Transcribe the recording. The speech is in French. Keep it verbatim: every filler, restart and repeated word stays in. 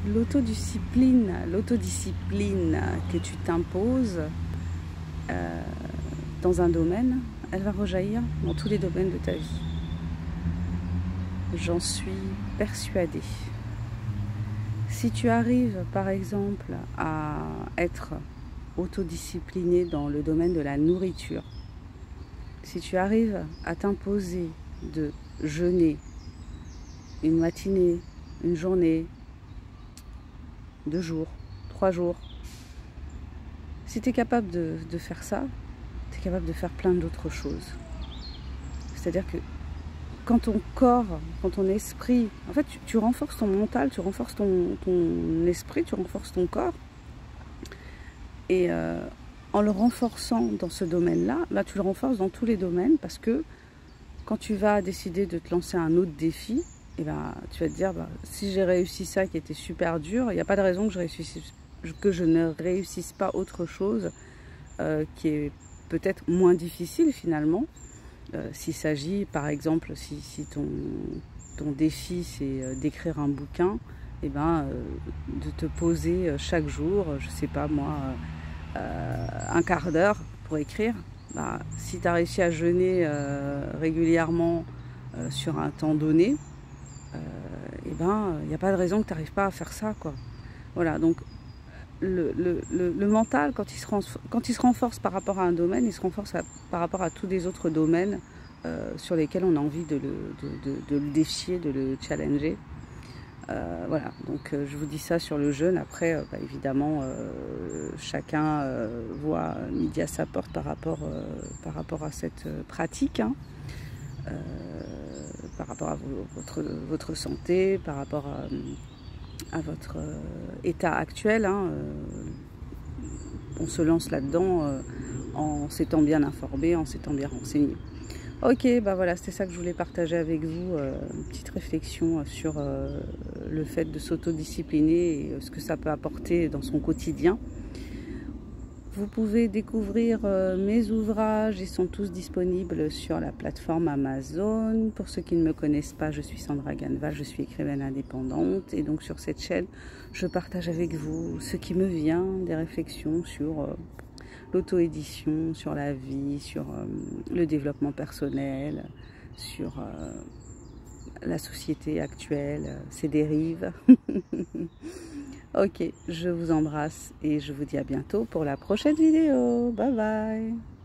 l'autodiscipline, l'autodiscipline que tu t'imposes euh, dans un domaine, elle va rejaillir dans tous les domaines de ta vie. J'en suis persuadée. Si tu arrives par exemple à être autodiscipliné dans le domaine de la nourriture, si tu arrives à t'imposer de jeûner une matinée, une journée, deux jours, trois jours, si tu es capable de, de faire ça, tu es capable de faire plein d'autres choses. C'est-à-dire que quand ton corps, quand ton esprit, en fait tu, tu renforces ton mental, tu renforces ton, ton esprit, tu renforces ton corps. Et euh, en le renforçant dans ce domaine-là, bah, tu le renforces dans tous les domaines parce que quand tu vas décider de te lancer un autre défi, et ben, tu vas te dire, bah, si j'ai réussi ça qui était super dur, il n'y a pas de raison que je, réussisse, que je ne réussisse pas autre chose euh, qui est peut-être moins difficile finalement. Euh, S'il s'agit, par exemple, si, si ton, ton défi c'est euh, d'écrire un bouquin, et ben, euh, de te poser euh, chaque jour, je sais pas moi, euh, un quart d'heure pour écrire. Bah, si tu as réussi à jeûner euh, régulièrement euh, sur un temps donné, euh, et ben, il n'y a pas de raison que tu n'arrives pas à faire ça, quoi. Voilà, donc le, le, le, le mental, quand il, se quand il se renforce par rapport à un domaine, il se renforce à, par rapport à tous les autres domaines euh, sur lesquels on a envie de le, de, de, de le défier, de le challenger. Euh, voilà, donc euh, je vous dis ça sur le jeûne. Après, euh, bah, évidemment, euh, chacun euh, voit midi à sa porte par rapport, euh, par rapport à cette euh, pratique, hein. euh, par rapport à vo votre, votre santé, par rapport à, à votre euh, état actuel, hein. euh, on se lance là-dedans euh, en s'étant bien informé, en s'étant bien renseigné. Ok, bah voilà, c'était ça que je voulais partager avec vous, euh, une petite réflexion sur euh, le fait de s'autodiscipliner et ce que ça peut apporter dans son quotidien. Vous pouvez découvrir euh, mes ouvrages, ils sont tous disponibles sur la plateforme Amazon. Pour ceux qui ne me connaissent pas, je suis Sandra Ganval, je suis écrivaine indépendante et donc sur cette chaîne, je partage avec vous ce qui me vient, des réflexions sur euh, l'auto-édition, sur la vie, sur euh, le développement personnel, sur euh, la société actuelle, ses dérives. Ok, je vous embrasse et je vous dis à bientôt pour la prochaine vidéo. Bye bye.